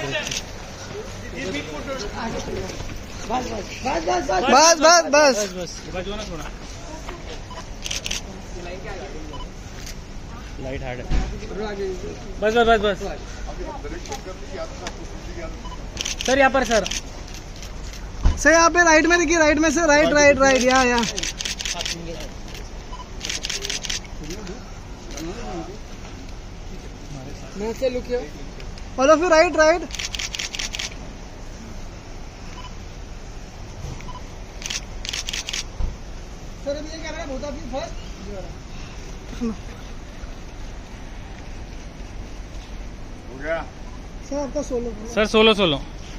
Light hard है। बस बस बस बस सर, यहाँ पर सर यहाँ पे राइट में देखिए, राइट में से, राइट राइट राइट, यहाँ से look here, all of you, right right. Sir अभी ये क्या है, बोथ ऑफ यू फर्स्ट। हो गया सर आपका solo. Sir solo solo.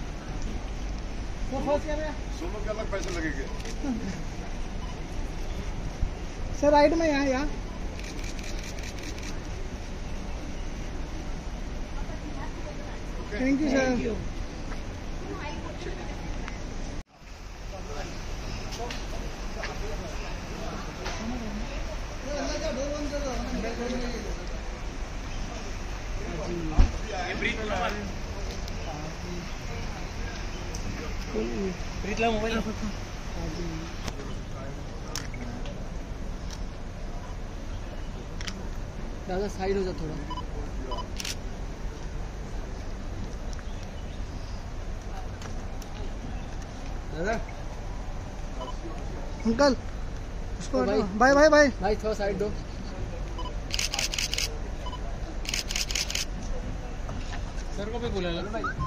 Sir first क्या है? सोलो के अलग पैसे लगेंगे। सर राइट में, यहाँ थैंक यू सर। मोबाइल दादा साइड हो जा थोड़ा। दादा अंकल उसको बाय बाय बाय भाई, थोड़ा साइड दो। सर को भी बुला लो।